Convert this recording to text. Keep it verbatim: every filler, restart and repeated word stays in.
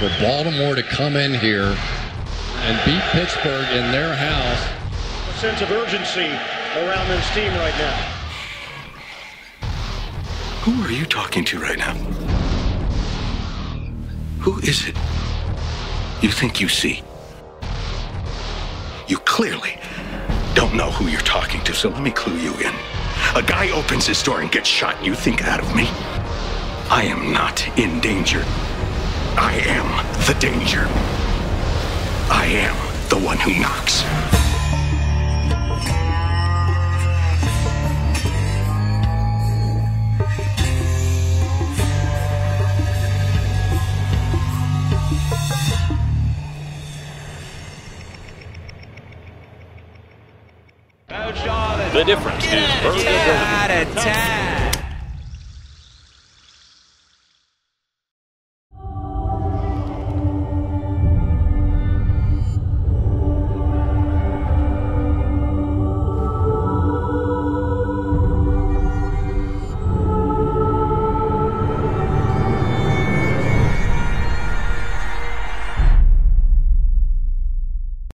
for Baltimore to come in here and beat Pittsburgh in their house. A sense of urgency around this team right now. Who are you talking to right now? Who is it you think you see? You clearly don't know who you're talking to, so let me clue you in. A guy opens his door and gets shot, and you think that of me? I am not in danger. I am the danger. I am the one who knocks. The difference is out of town.